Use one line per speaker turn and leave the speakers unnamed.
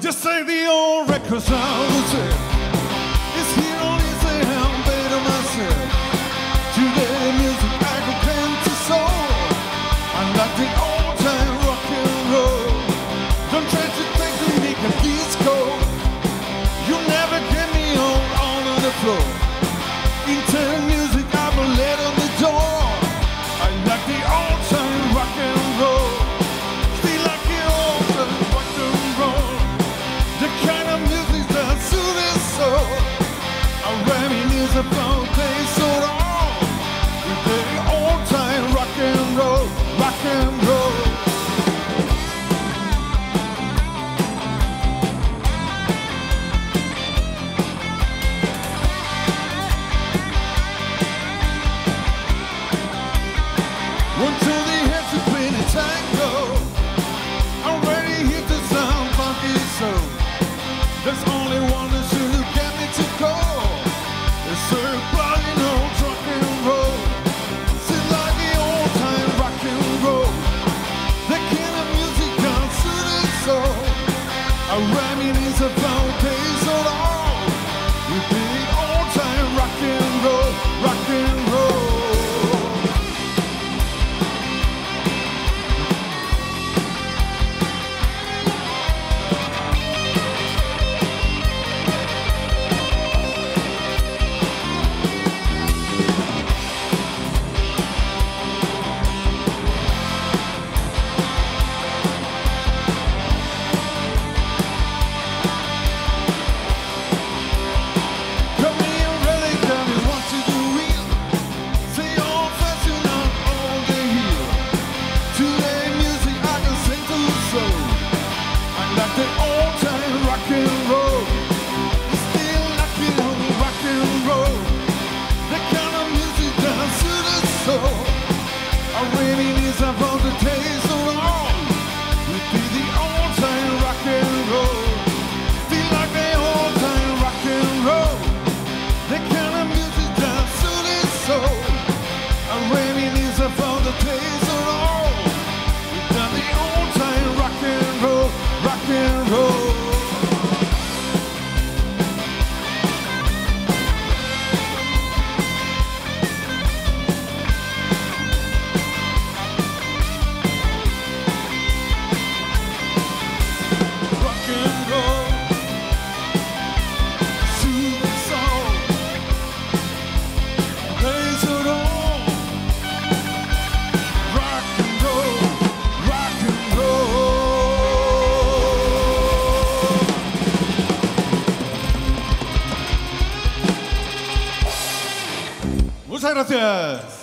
Just like the old record sounds. It's here on his hand, better myself. Today music I go plenty soul. I like the old time rock and roll. Don't try to take the make a disco. You never get me on the floor. Into music I'm a let on the door. I like the old time rock and roll. Feel like the old time rock and roll. The kind of music that suits his soul. I reminisce about days so long. With the old time rock and roll, rock and roll. One to the head to play the tango. I'm ready here to sound funky soul. There's only one that's to get me to go. It's a flying old rock and roll. Sit like the old time rock and roll. The kind of music can suit his soul. I reminisce about days so long. With the old time rock and roll, rock and roll. Muchas gracias.